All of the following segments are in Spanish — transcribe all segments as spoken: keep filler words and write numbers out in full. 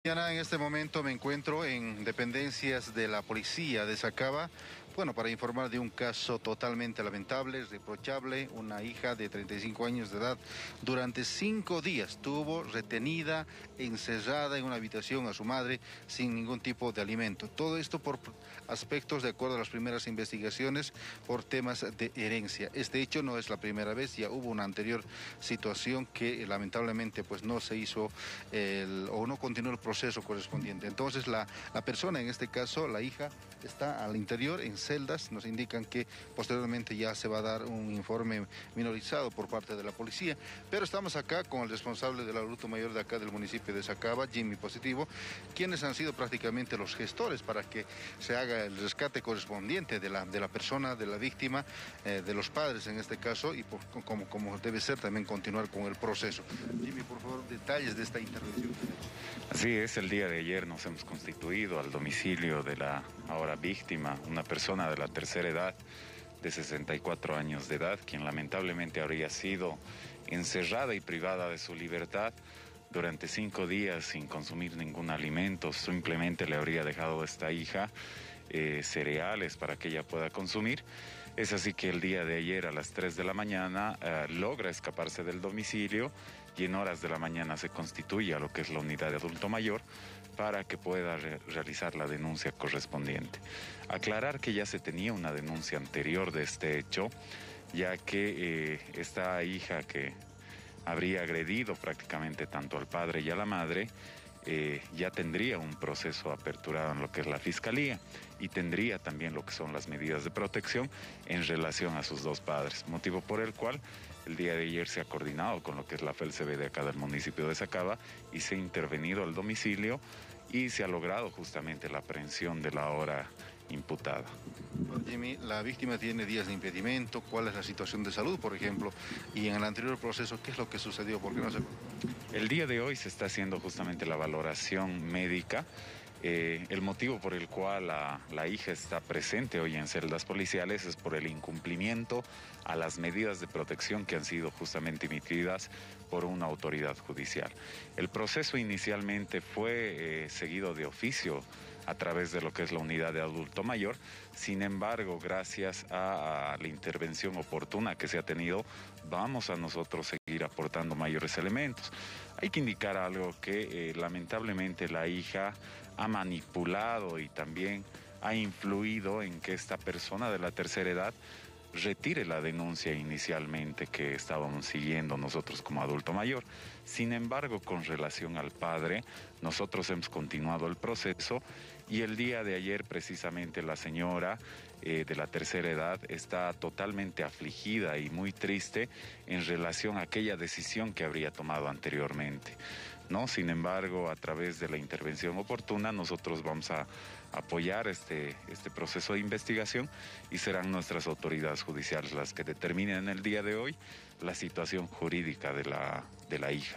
Diana, en este momento me encuentro en dependencias de la policía de Sacaba, bueno, para informar de un caso totalmente lamentable, reprochable. Una hija de treinta y cinco años de edad durante cinco días estuvo retenida, encerrada en una habitación a su madre sin ningún tipo de alimento. Todo esto por aspectos, de acuerdo a las primeras investigaciones, por temas de herencia. Este hecho no es la primera vez, ya hubo una anterior situación que lamentablemente pues no se hizo el, o no continuó el proceso correspondiente. Entonces la, la persona, en este caso la hija, está al interior en celdas. Nos indican que posteriormente ya se va a dar un informe minorizado por parte de la policía, pero estamos acá con el responsable del adulto mayor de acá del municipio de Sacaba, Jimmy Positivo, quienes han sido prácticamente los gestores para que se haga el rescate correspondiente de la, de la persona, de la víctima, eh, de los padres en este caso, y por, como, como debe ser también continuar con el proceso. Jimmy, por favor, detalles de esta intervención. Así es, el día de ayer nos hemos constituido al domicilio de la ahora víctima, una persona de la tercera edad, de sesenta y cuatro años de edad, quien lamentablemente habría sido encerrada y privada de su libertad durante cinco días sin consumir ningún alimento. Simplemente le habría dejado a esta hija eh, cereales para que ella pueda consumir. Es así que el día de ayer a las tres de la mañana eh, logra escaparse del domicilio y en horas de la mañana se constituye a lo que es la unidad de adulto mayor para que pueda re realizar la denuncia correspondiente. Aclarar que ya se tenía una denuncia anterior de este hecho, ya que eh, esta hija que habría agredido prácticamente tanto al padre y a la madre, Eh, ya tendría un proceso aperturado en lo que es la fiscalía y tendría también lo que son las medidas de protección en relación a sus dos padres, motivo por el cual el día de ayer se ha coordinado con lo que es la F E L C B de acá del municipio de Sacaba y se ha intervenido al domicilio y se ha logrado justamente la aprehensión de la ahora imputada. Bueno, Jimmy, la víctima tiene días de impedimento. ¿Cuál es la situación de salud, por ejemplo? Y en el anterior proceso, ¿qué es lo que sucedió? ¿Por qué no se... El día de hoy se está haciendo justamente la valoración médica. Eh, el motivo por el cual la, la hija está presente hoy en celdas policiales es por el incumplimiento a las medidas de protección que han sido justamente emitidas por una autoridad judicial. El proceso inicialmente fue eh, seguido de oficio a través de lo que es la unidad de adulto mayor. Sin embargo, gracias a, a la intervención oportuna que se ha tenido, vamos a nosotros seguir aportando mayores elementos. Hay que indicar algo que eh, lamentablemente la hija ha manipulado y también ha influido en que esta persona de la tercera edad retire la denuncia inicialmente que estábamos siguiendo nosotros como adulto mayor. Sin embargo, con relación al padre, nosotros hemos continuado el proceso y el día de ayer precisamente la señora eh, de la tercera edad está totalmente afligida y muy triste en relación a aquella decisión que habría tomado anteriormente, ¿no? Sin embargo, a través de la intervención oportuna, nosotros vamos a apoyar este, este proceso de investigación y serán nuestras autoridades judiciales las que determinen el día de hoy la situación jurídica de la, de la hija.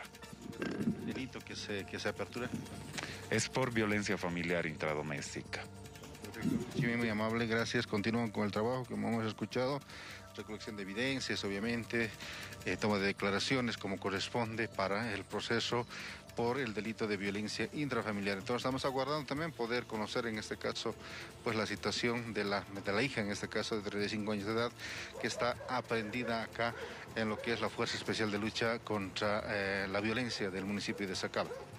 ¿El delito que se, que se apertura? Es por violencia familiar intradoméstica. Perfecto. Jimmy, muy amable, gracias. Continúan con el trabajo, como hemos escuchado. Recolección de evidencias, obviamente, eh, toma de declaraciones como corresponde para el proceso por el delito de violencia intrafamiliar. Entonces estamos aguardando también poder conocer en este caso pues la situación de la, de la hija, en este caso de treinta y cinco años de edad, que está aprehendida acá en lo que es la Fuerza Especial de Lucha contra eh, la Violencia del municipio de Sacaba.